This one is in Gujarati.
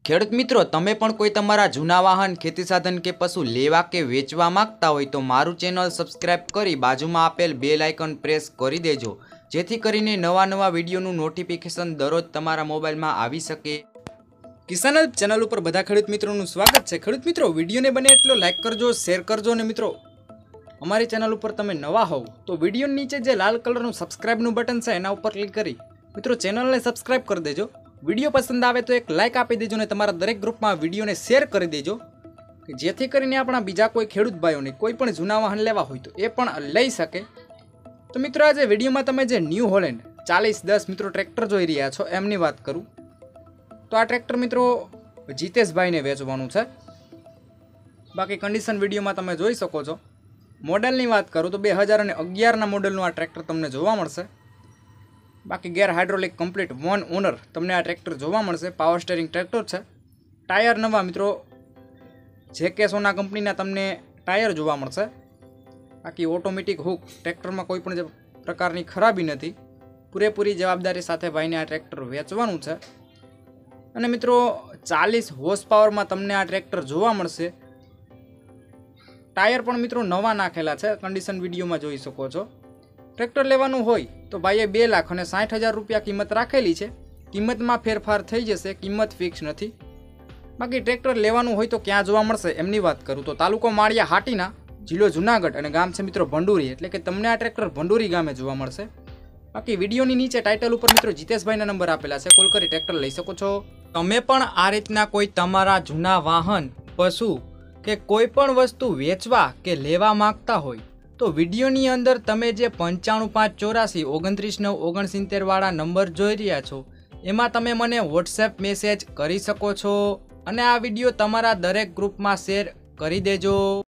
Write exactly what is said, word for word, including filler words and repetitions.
ખેડૂત મિત્રો, તમે પણ કોઈ તમારા જૂના વાહન, ખેતી સાધન કે પશુ લેવા કે વેચવા માંગતા હોય તો મારું ચેનલ સબસ્ક્રાઇબ કરી બાજુમાં આપેલ બેલ આઇકન પ્રેસ કરી દેજો, જેથી કરીને નવા નવા વિડીયોનું નોટિફિકેશન દરરોજ તમારા મોબાઈલમાં આવી શકે। કિસાન હેલ્પ ચેનલ ઉપર બધા ખેડૂત મિત્રોનું સ્વાગત છે। ખેડૂત મિત્રો, વિડીયોને બને એટલો લાઇક કરજો, શેર કરજો અને મિત્રો અમારી ચેનલ ઉપર તમે નવા હોવ તો વિડીયો નીચે જે લાલ કલરનું સબસ્ક્રાઇબનું બટન છે એના ઉપર ક્લિક કરી મિત્રો ચેનલને સબસ્ક્રાઇબ કરી દેજો। વિડીયો પસંદ આવે તો એક લાઇક આપી દેજો અને તમારા દરેક ગ્રુપમાં વિડીયોને શેર કરી દેજો, કે જેથી કરીને આપણા બીજા કોઈ ખેડૂત ભાઈઓને કોઈ પણ જૂના વાહન લેવા હોય તો એ પણ લઈ શકે। તો મિત્રો, આજે વિડીયોમાં તમે જે ન્યૂ હોલેન્ડ ચાલીસ દસ મિત્રો ટ્રેક્ટર જોઈ રહ્યા છો એમની વાત કરું તો આ ટ્રેક્ટર મિત્રો જીતેશભાઈને વેચવાનું છે। બાકી કન્ડિશન વિડીયોમાં તમે જોઈ શકો છો। મોડેલની વાત કરું તો બે હજાર અને અગિયારના મોડેલનું આ ટ્રેક્ટર તમને જોવા મળશે। બાકી gear hydraulic complete one owner તમને આ ટ્રેક્ટર જોવા મળશે। પાવર સ્ટેરિંગ ટ્રેક્ટર છે। ટાયર નવા મિત્રો જે કે સોના કંપનીના તમને ટાયર જોવા મળશે। બાકી ઓટોમેટિક હુક, ટ્રેક્ટરમાં કોઈ પણ પ્રકારની ખરાબી નથી। પૂરેપૂરી જવાબદારી સાથે ભાઈને આ ટ્રેક્ટર વેચવાનું છે અને મિત્રો ચાલીસ હોર્સ પાવરમાં તમને આ ટ્રેક્ટર જોવા મળશે। ટાયર પણ મિત્રો નવા નાખેલા છે, કન્ડિશન વિડીયોમાં જોઈ શકો છો। ટ્રેક્ટર લેવાનું હોય તો ભાઈએ બે લાખ અને સાઠ હજાર રૂપિયા કિંમત રાખેલી છે। કિંમતમાં ફેરફાર થઈ જશે, કિંમત ફિક્સ નથી। બાકી ટ્રેક્ટર લેવાનું હોય તો ક્યાં જોવા મળશે એમની વાત કરું તો તાલુકો માળિયા હાટીના, જિલ્લો જુનાગઢ અને ગામ છે મિત્રો ભંડુરી, એટલે કે તમને આ ટ્રેક્ટર ભંડુરી ગામે જોવા મળશે। બાકી વિડીયોની નીચે ટાઇટલ ઉપર મિત્રો જીતેશભાઈના નંબર આપેલા છે, કોલ કરી ટ્રેક્ટર લઈ શકો છો। તમે પણ આ રીતના કોઈ તમારા જૂના વાહન, પશુ કે કોઈ પણ વસ્તુ વેચવા કે લેવા માંગતા હોય તો વિડીયોની અંદર તમે જે પંચાણું પાંચ ચોરાસી ઓગણત્રીસ નવ ઓગણસિત્તેર વાળા નંબર જોઈ રહ્યા છો એમાં તમે મને વોટ્સએપ મેસેજ કરી શકો છો અને આ વિડીયો તમારા દરેક ગ્રુપમાં શેર કરી દેજો।